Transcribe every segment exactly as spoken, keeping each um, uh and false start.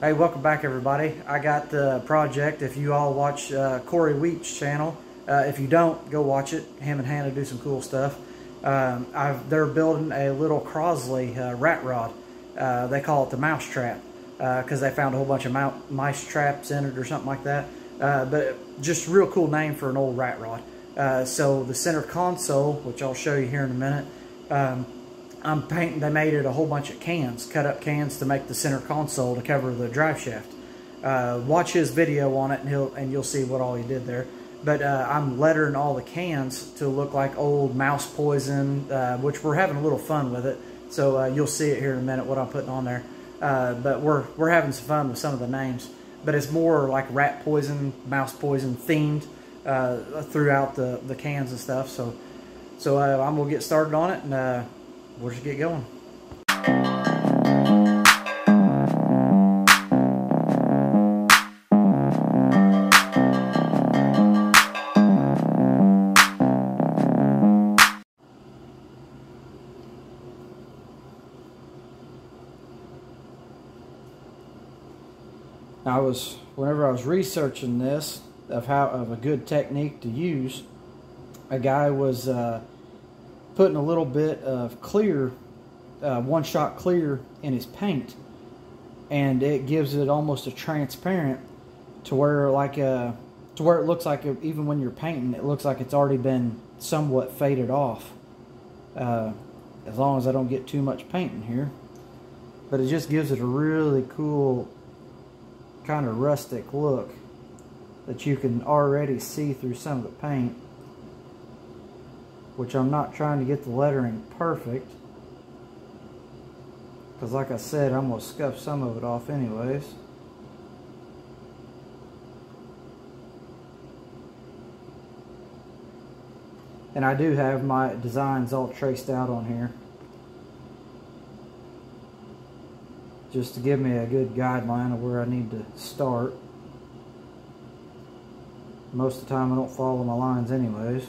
Hey, welcome back everybody. I got the project. If you all watch uh, Corey Wheat's channel, uh, if you don't, go watch it. Him and Hannah do some cool stuff. Um, I've, they're building a little Crosley uh, rat rod. Uh, they call it the mouse trap because uh, they found a whole bunch of mouse, mice traps in it or something like that. Uh, but just real cool name for an old rat rod. Uh, so the center console, which I'll show you here in a minute, um, I'm painting, they made it a whole bunch of cans, cut up cans to make the center console to cover the drive shaft. Uh, watch his video on it and he'll and you'll see what all he did there. But uh, I'm lettering all the cans to look like old mouse poison, uh, which we're having a little fun with it. So uh, you'll see it here in a minute what I'm putting on there. Uh, but we're we're having some fun with some of the names. But it's more like rat poison, mouse poison themed uh, throughout the the cans and stuff. So so uh, I'm gonna get started on it and. Uh, We'll just get going. I was, whenever I was researching this, of how, of a good technique to use, a guy was uh, putting a little bit of clear, uh, one-shot clear in his paint, and it gives it almost a transparent to where like a, to where it looks like a, even when you're painting, it looks like it's already been somewhat faded off. Uh, as long as I don't get too much paint in here, but it just gives it a really cool kind of rustic look that you can already see through some of the paint. Which I'm not trying to get the lettering perfect, because like I said, I'm going to scuff some of it off anyways. And I do have my designs all traced out on here, just to give me a good guideline of where I need to start. Most of the time I don't follow my lines anyways.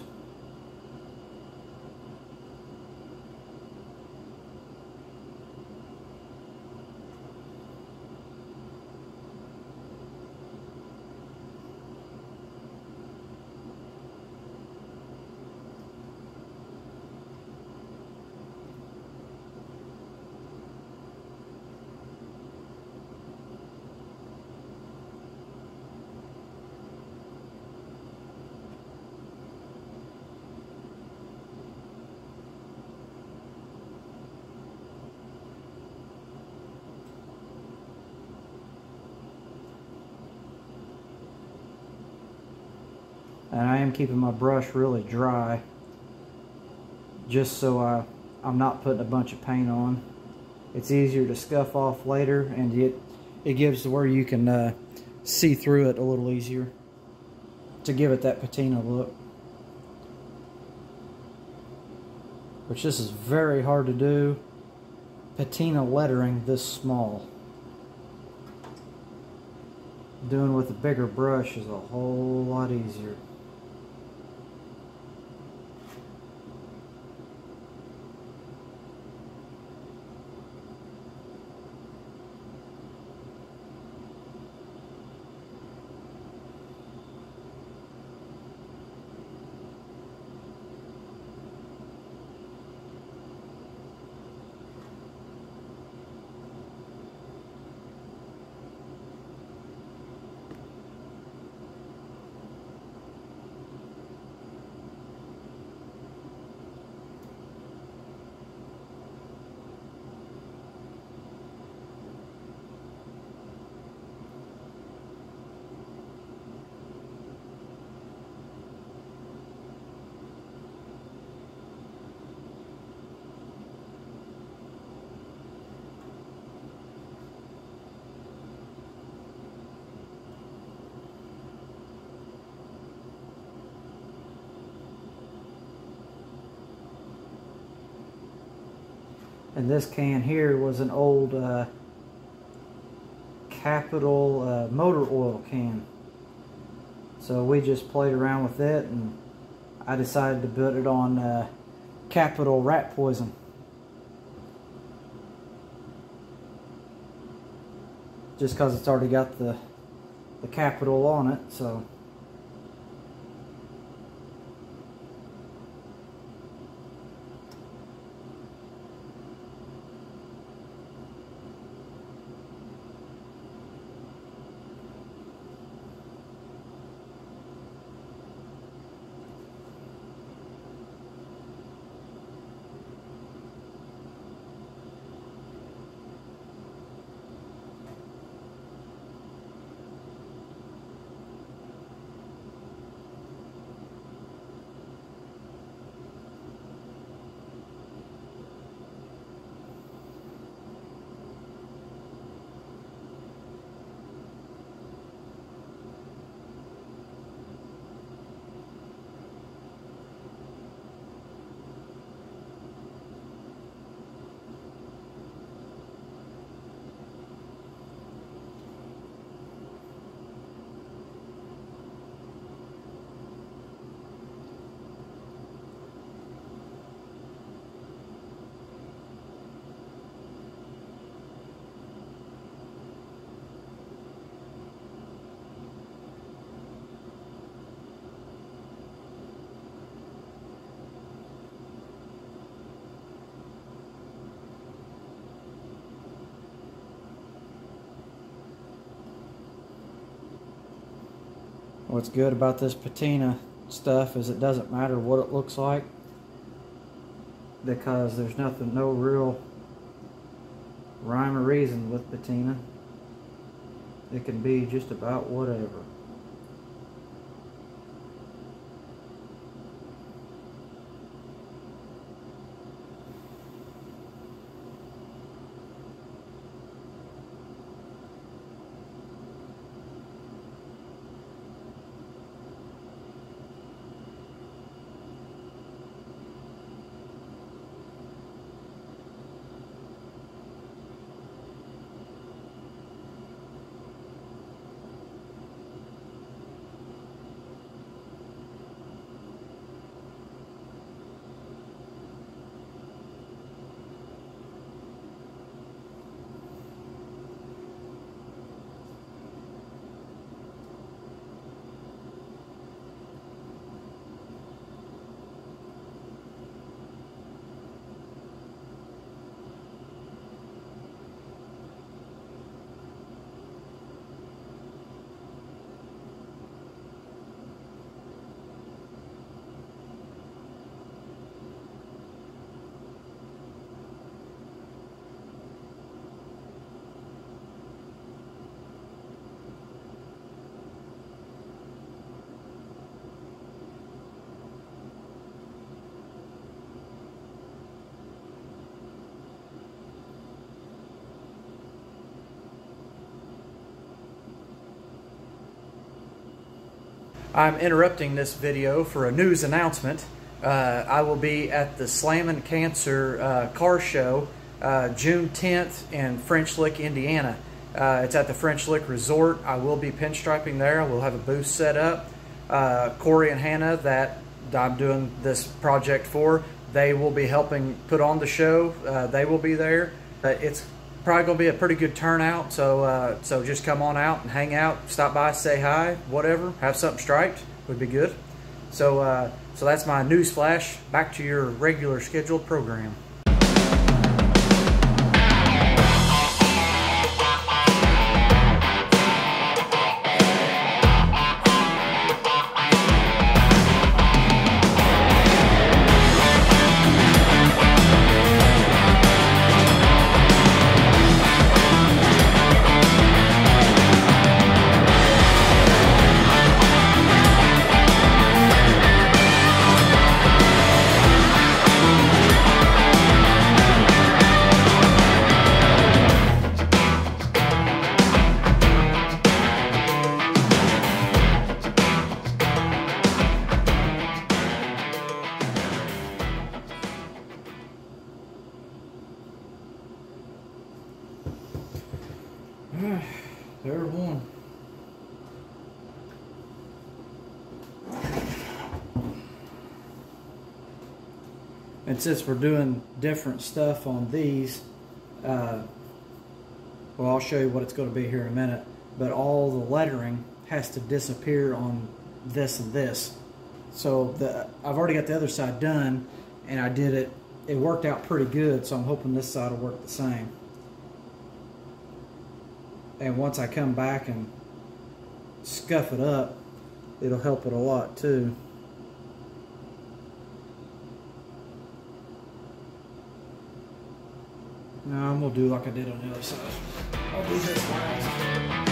And I am keeping my brush really dry, just so I, I'm not putting a bunch of paint on. It's easier to scuff off later, and it, it gives to where you can uh, see through it a little easier to give it that patina look. Which this is very hard to do, patina lettering this small. Doing with a bigger brush is a whole lot easier. And this can here was an old uh, Capital uh, motor oil can. So we just played around with it, and I decided to put it on uh, Capital rat poison. just because it's already got the the capital on it. So what's good about this patina stuff is it doesn't matter what it looks like, because there's nothing, no real rhyme or reason with patina. It can be just about whatever. I'm interrupting this video for a news announcement. Uh, I will be at the Slammin' Cancer uh, car show uh, June tenth in French Lick, Indiana. Uh, it's at the French Lick Resort. I will be pinstriping there. I will have a booth set up. Uh, Corey and Hannah, that I'm doing this project for, they will be helping put on the show. Uh, they will be there. Uh, it's probably going to be a pretty good turnout, so uh, so just come on out and hang out, stop by, say hi, whatever, have something striped would be good. So uh, so that's my news flash. Back to your regular scheduled program. There's one. And since we're doing different stuff on these, uh, well, I'll show you what it's going to be here in a minute, but all the lettering has to disappear on this and this. So the, I've already got the other side done, and I did it, it worked out pretty good, so I'm hoping this side will work the same. And once I come back and scuff it up, it'll help it a lot too. Now I'm gonna do like I did on the other side. I'll do this last.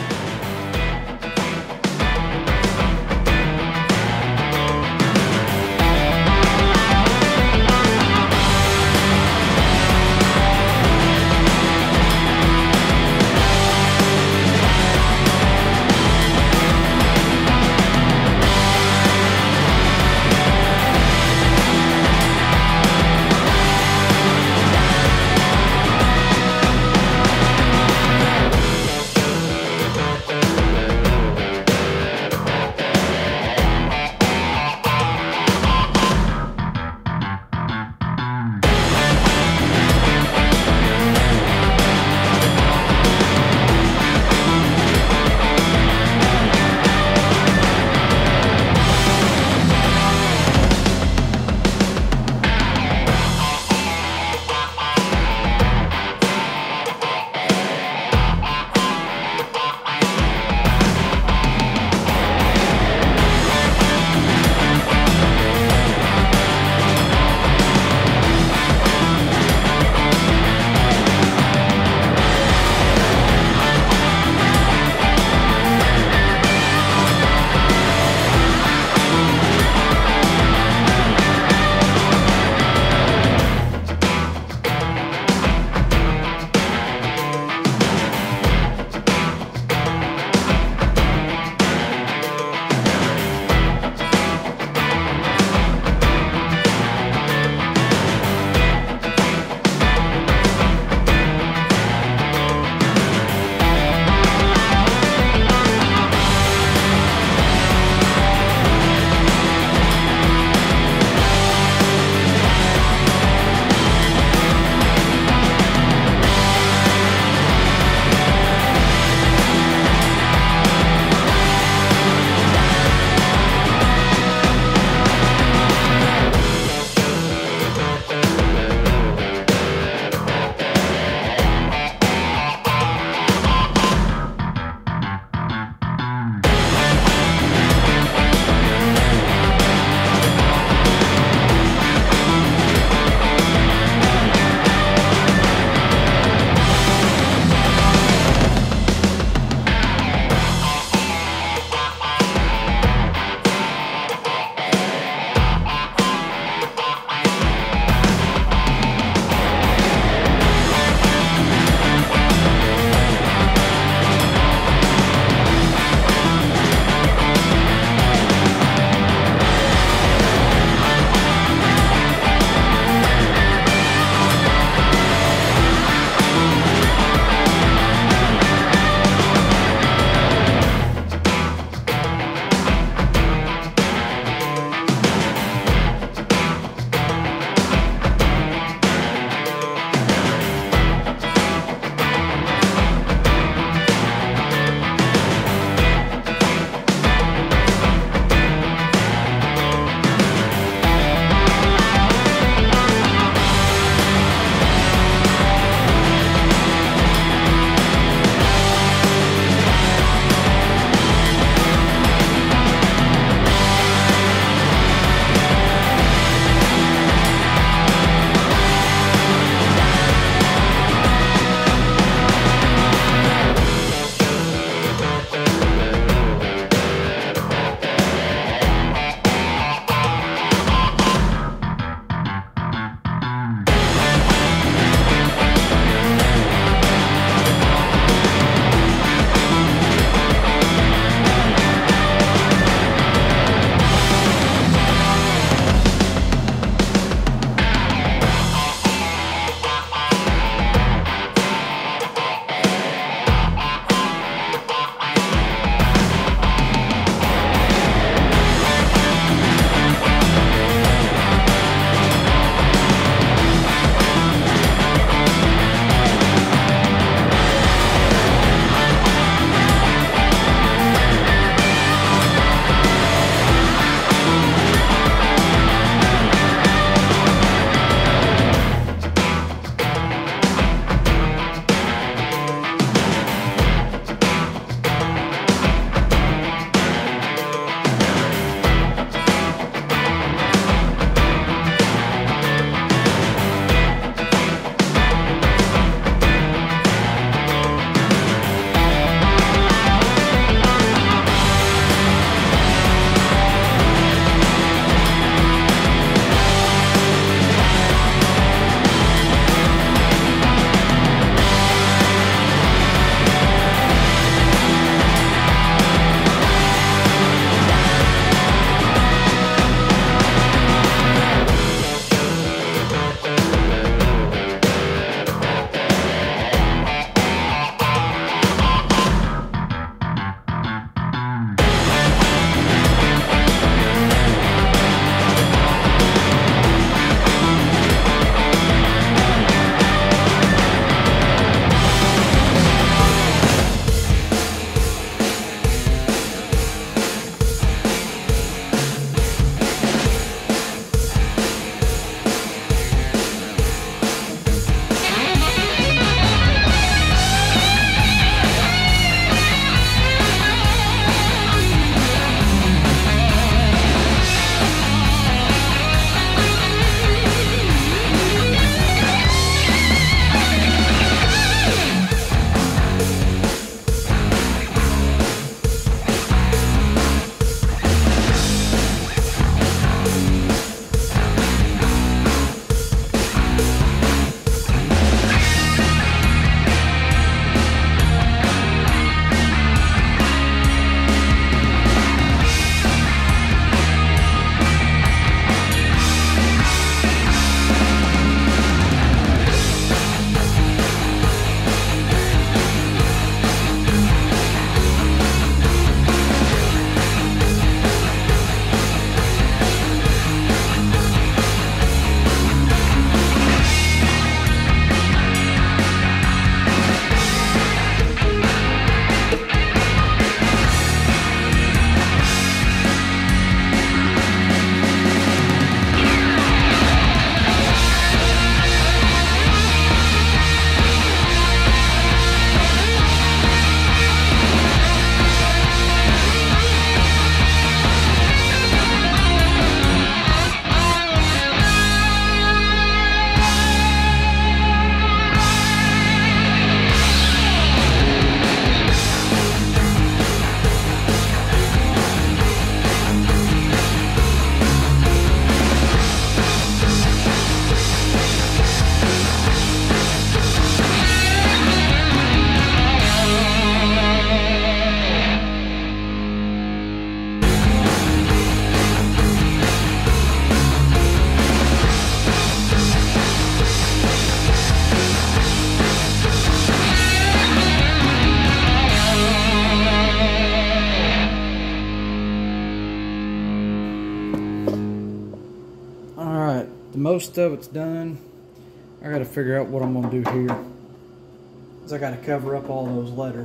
most of it's done. I got to figure out what I'm going to do here. Because I got to cover up all those letters.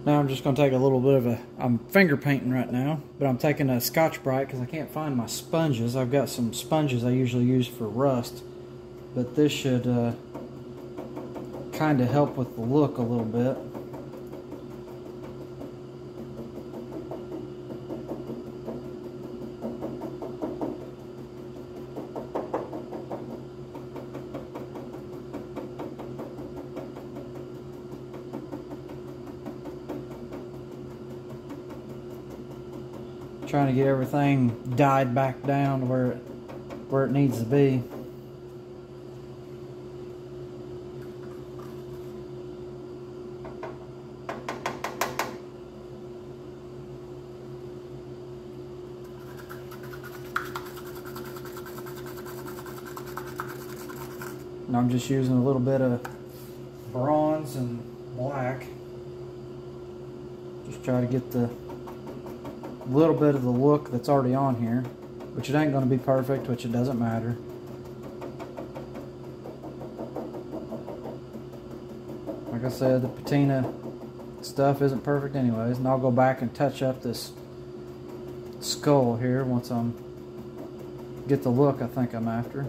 Now I'm just going to take a little bit of a, I'm finger painting right now, but I'm taking a Scotch-Brite because I can't find my sponges. I've got some sponges I usually use for rust, but this should uh, kind of help with the look a little bit. Trying to get everything dyed back down to where it, where it needs to be. And I'm just using a little bit of bronze and black. Just try to get the little bit of the look that's already on here, which it ain't going to be perfect, which it doesn't matter. Like I said, the patina stuff isn't perfect anyways, and I'll go back and touch up this skull here once I'm get the look I think I'm after.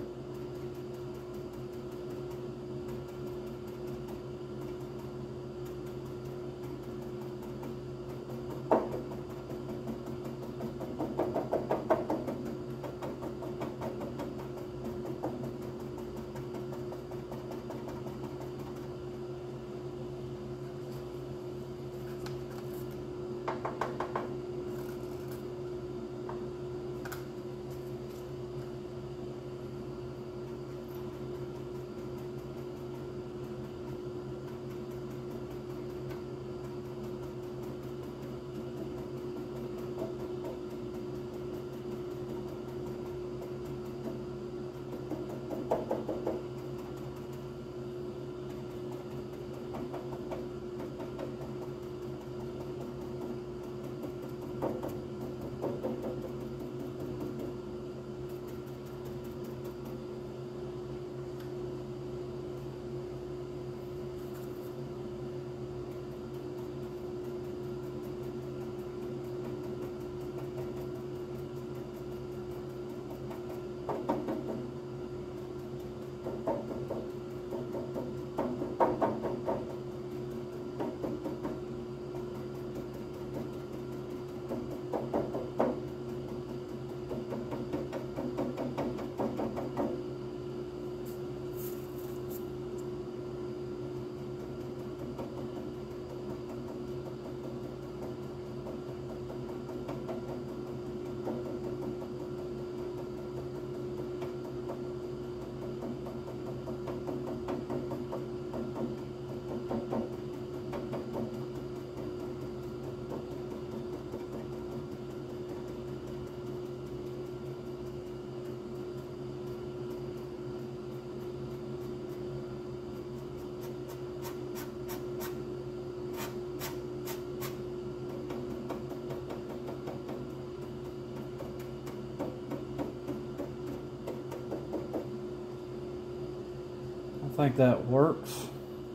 I think that works.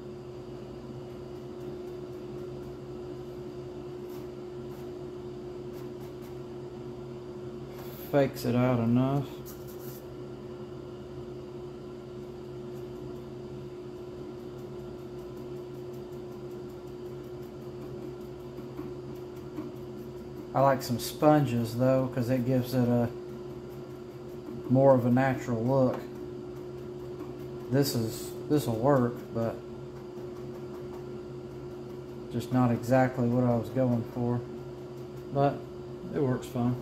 Fakes it out enough. I like some sponges though, because it gives it a more of a natural look. This is this will work, but just not exactly what I was going for. But it works fine.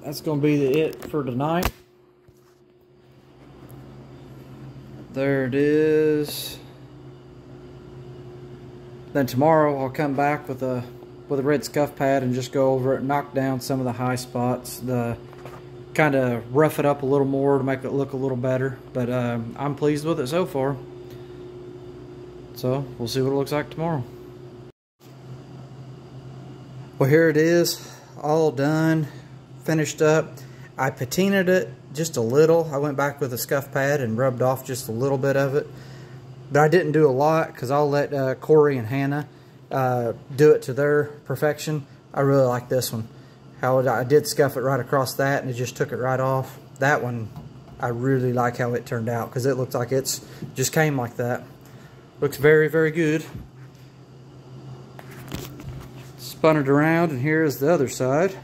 that's going to be it for tonight. There it is. Then tomorrow I'll come back with a with a red scuff pad and just go over it, knock down some of the high spots, the kind of rough it up a little more to make it look a little better. But um, I'm pleased with it so far. So we'll see what it looks like tomorrow. Well, here it is, all done, finished up. I patinaed it just a little. I went back with a scuff pad and rubbed off just a little bit of it. But I didn't do a lot because I'll let uh, Corey and Hannah uh, do it to their perfection. I really like this one. How it, I did scuff it right across that and it just took it right off. That one, I really like how it turned out because it looks like it's just came like that. Looks very, very good. Spun it around and here is the other side.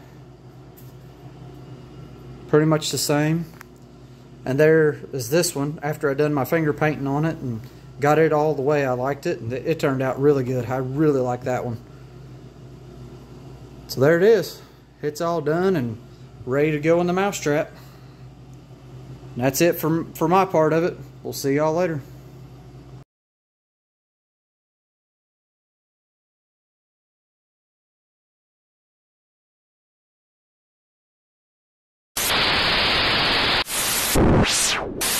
Pretty much the same. And there is this one after I done my finger painting on it and got it all the way I liked it, and it turned out really good. I really like that one. So there it is. It's all done and ready to go in the mousetrap. And that's it for, for my part of it. We'll see y'all later. You